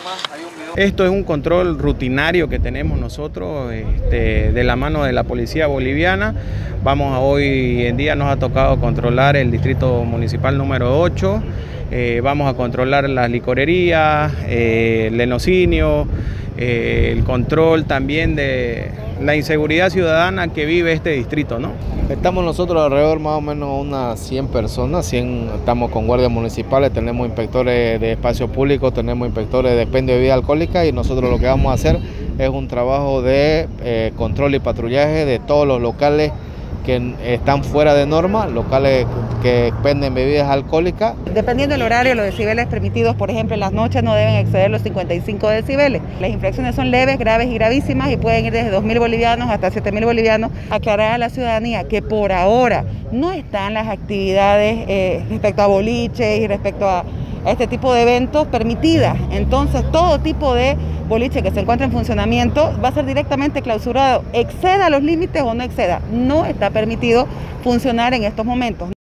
Esto es un control rutinario que tenemos nosotros de la mano de la policía boliviana. Hoy en día nos ha tocado controlar el distrito municipal número 8. Vamos a controlar las licorerías, el lenocinio, el control también de la inseguridad ciudadana que vive este distrito, ¿no? Estamos nosotros alrededor más o menos unas 100 personas, estamos con guardias municipales, tenemos inspectores de espacio público, tenemos inspectores de expendio de bebida alcohólica y nosotros lo que vamos a hacer es un trabajo de control y patrullaje de todos los locales que están fuera de norma, locales que expenden bebidas alcohólicas. Dependiendo del horario, los decibeles permitidos, por ejemplo, en las noches no deben exceder los 55 decibeles. Las infracciones son leves, graves y gravísimas y pueden ir desde 2.000 bolivianos hasta 7.000 bolivianos. Aclarar a la ciudadanía que por ahora no están las actividades respecto a boliches y respecto a este tipo de eventos permitidas. Entonces, todo tipo de boliche que se encuentre en funcionamiento va a ser directamente clausurado. Exceda los límites o no exceda, no está permitido funcionar en estos momentos.